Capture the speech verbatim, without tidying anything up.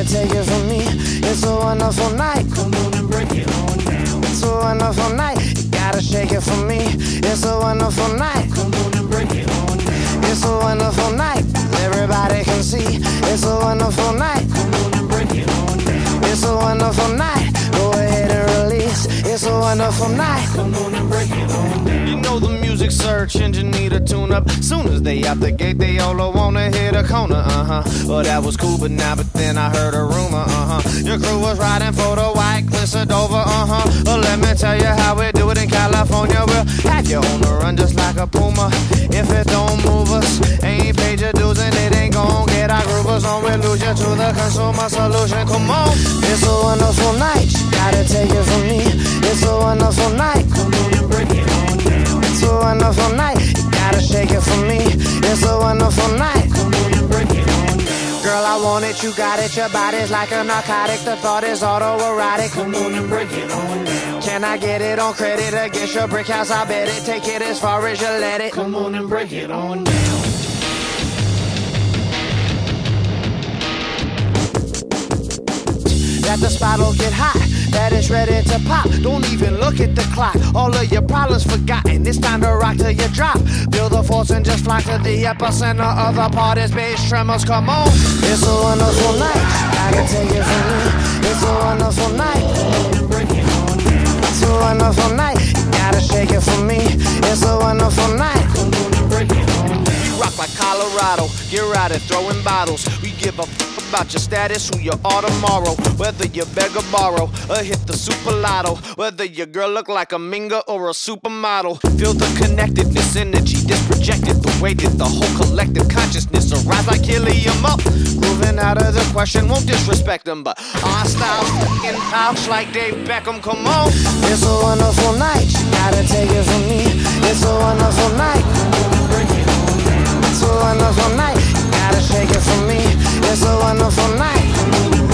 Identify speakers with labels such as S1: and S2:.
S1: take it from me. It's a wonderful night.
S2: Come on and break it on down.
S1: It's a wonderful night. You gotta shake it for me. It's a wonderful night.
S2: Come on and break it on down.
S1: It's a wonderful night. Everybody can see. It's a wonderful night.
S2: Come on and break it on down.
S1: It's a wonderful night. Go ahead and release. It's a wonderful night.
S2: Come on and break it on down.
S3: You know the music search engine need a tune up. Soon as they out the gate, they all wanna hit a corner. Uh huh. Well, that was cool, but now, but then I heard a rumor. Uh huh. Your crew was riding for the white cliffs of Dover. Uh huh. Well, let me tell you how we do it in California. We'll have you on the run just like a puma. If it don't move us, ain't paid your dues and it ain't gon' get our groovers on. We lose you to the consumer solution. Come on.
S1: It's a wonderful night. You gotta take it from me. It's a wonderful night.
S2: Come on and break it on down.
S1: It's a wonderful night. You gotta shake it for me. It's a wonderful night.
S2: Come on and break it on down.
S1: Girl, I want it, you got it. Your body's like a narcotic. The thought is autoerotic.
S2: Come on and break it on down.
S1: Can I get it on credit against your brick house? I bet it. Take it as far as you let it.
S2: Come on and break it on down.
S1: That the spot'll get hot, that it's ready to pop. Don't even look at the clock, all of your problems forgotten. It's time to rock till you drop. Feel the force and just fly to the epicenter of the party's bass tremors. Come on, it's a wonderful night. I can take it from me. It's a wonderful night.
S2: Come on and break it on down.
S1: It's a wonderful night. You gotta shake it for me. It's a wonderful night.
S2: Come on and break it on down.
S3: We rock like Colorado, get right at throwing bottles. We give a f about your status, who you are tomorrow. Whether you beg or borrow, or hit the super lotto. Whether your girl look like a minga or a supermodel. Feel the connectedness, energy that's projected. The way that the whole collective consciousness arise like helium up. Grooving out of the question, won't disrespect them, but our style's in pouch like Dave Beckham. Come on.
S1: It's a wonderful night. You gotta take it from me. It's a wonderful night.
S2: Come on and break it on down.
S1: It's a wonderful night. You gotta shake it for me. It's a wonderful night.
S2: Come on and